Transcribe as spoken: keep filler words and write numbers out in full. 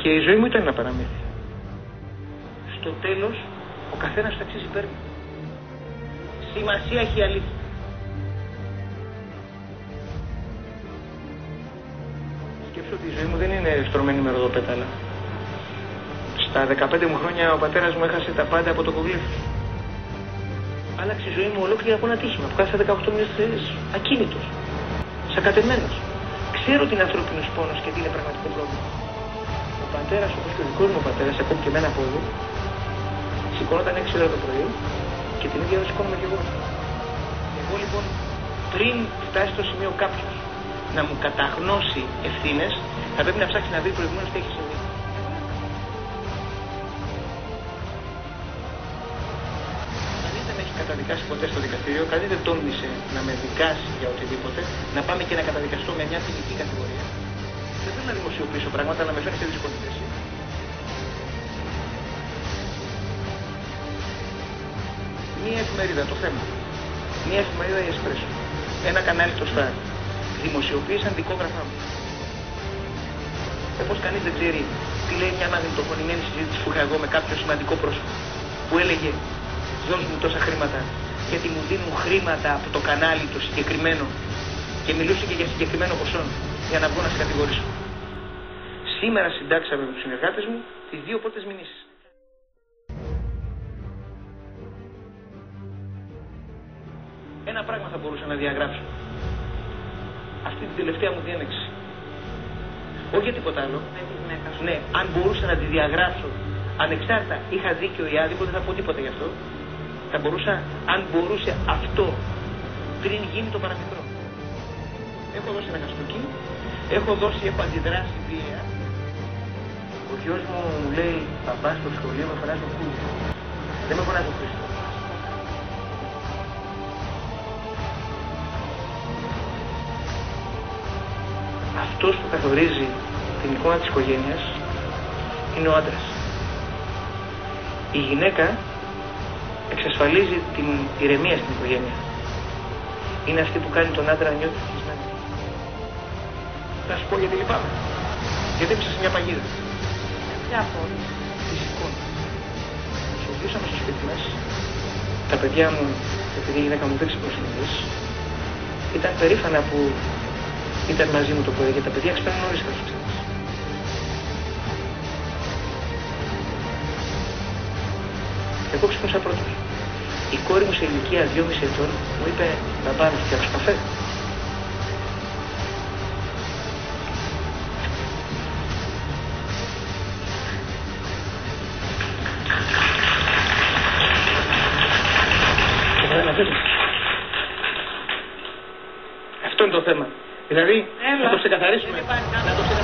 Και η ζωή μου ήταν ένα παραμύθι. Στο τέλος, ο καθένας το αξίζει παίρνει. Σημασία έχει η αλήθεια. Σκέψω ότι η ζωή μου δεν είναι στρωμένη με ροδοπέταλα. Στα δεκαπέντε μου χρόνια ο πατέρας μου έχασε τα πάντα από το κοβλήθος. Άλλαξε η ζωή μου ολόκληρα από ένα τύχημα που κάθισα δεκαοκτώ μήνες ακίνητος, σακατεμένος. Ξέρω τι είναι ανθρώπινος πόνος και τι είναι πραγματικό πρόβλημα. Ο πατέρας, όπως και ο δικός μου πατέρας, ακόμη και εμένα από εδώ, σηκώνονταν έξι ώρα το πρωί και την ίδια ώρα σηκώνομαι και εγώ. Εγώ λοιπόν, πριν φτάσει στο σημείο κάποιος να μου καταγνώσει ευθύνες, θα πρέπει να ψάξει να δει προηγουμένως τι έχει συμβεί. Κανείς δεν έχει καταδικάσει ποτέ στο δικαστήριο, κανείς δεν τόλμησε να με δικάσει για οτιδήποτε, να πάμε και να καταδικαστώ με μια ποινική κατηγορία. Δεν θέλω να δημοσιοποιήσω πράγματα, αλλά με φέρνει σε δύσκολη θέση. Μία εφημερίδα, το θέμα. Μία εφημερίδα η Εσπρέσο. Ένα κανάλι το Σταρ. Δημοσιοποίησαν δικόγραφά μου. Όπως κανείς δεν ξέρει τι λέει μια μαγνητοφωνημένη συζήτηση που είχα εγώ με κάποιο σημαντικό πρόσωπο. Που έλεγε, δώσ' μου τόσα χρήματα, γιατί μου δίνουν χρήματα από το κανάλι το συγκεκριμένο. Και μιλούσε και για συγκεκριμένο ποσό, για να βγω να σε κατηγορήσω. Σήμερα συντάξαμε με τους συνεργάτες μου τις δύο πρώτες μηνύσεις. Ένα πράγμα θα μπορούσα να διαγράψω. Αυτή την τελευταία μου διένεξη. Όχι για τίποτα άλλο. Ναι, αν μπορούσα να τη διαγράψω ανεξάρτητα είχα δίκιο ή άδικο, δεν θα πω τίποτα γι' αυτό. Θα μπορούσα, αν μπορούσε αυτό πριν γίνει το παραμικρό. Έχω δώσει ένα χαστούκι, έχω δώσει, έχω αντιδράσει βία. Ο γιος μου μου λέει, παπά στο σχολείο με φωνάζει ο Κούλης. Δεν με φωνάζει ο Χρήστος. Αυτός που καθορίζει την εικόνα της οικογένειας είναι ο άντρας. Η γυναίκα εξασφαλίζει την ηρεμία στην οικογένεια. Είναι αυτή που κάνει τον άντρα να νιώθει ευτυχισμένο. Θα σου πω γιατί λυπάμαι. Γιατί έπεσα σε μια παγίδα. Ποια από όλες? Της εικόνας. Σοφίσαμε στο σπίτι μας. Τα παιδιά μου, επειδή η γυναίκα μου δεν ξεπροσυνειδείς, ήταν περήφανα που ήταν μαζί μου το πρωί και τα παιδιά ξυπνάνε νωρίς θα τους ξέρεις. Εγώ ξυπνούσα πρώτος. Η κόρη μου σε ηλικία δυόμισι ετών μου είπε να πάμε και να καφέ. Αυτό είναι το θέμα. Δηλαδή, να το ξεκαθαρίσουμε. Να το ξεκαθαρίσουμε.